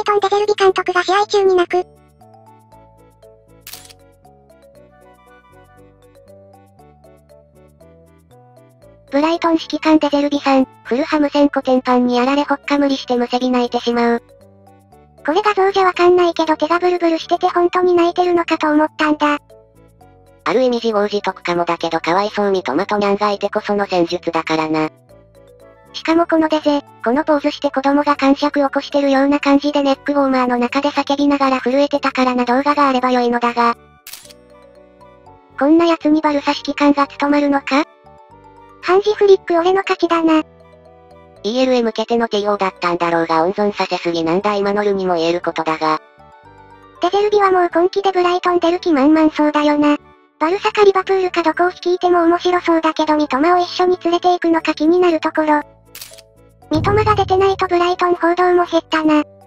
トン・デゼルビ監督が試合中に泣く。 ブライトン指揮官デゼルビさん、フルハム戦コテンパンにやられほっか無理してむせび泣いてしまう。 これ画像じゃわかんないけど手がブルブルしてて本当に泣いてるのかと思ったんだ。 ある意味自業自得かもだけどかわいそうにトマトニャンがいてこその戦術だからな。しかもこのデゼ、このポーズして子供が感触起こしてるような感じでネックウォーマーの中で叫びながら震えてたからな動画があれば良いのだが。こんな奴にバルサ指揮官が務まるのか？ ハンジフリック俺の勝ちだな。 EL へ向けての TO だったんだろうが温存させすぎなんだ今のルにも言えることだが。 デゼルビはもう今季でブライトン出る気満々そうだよな。バルサかリバプールかどこを率いても面白そうだけど三笘を一緒に連れて行くのか気になるところ。三笘が出てないとブライトン報道も減ったな。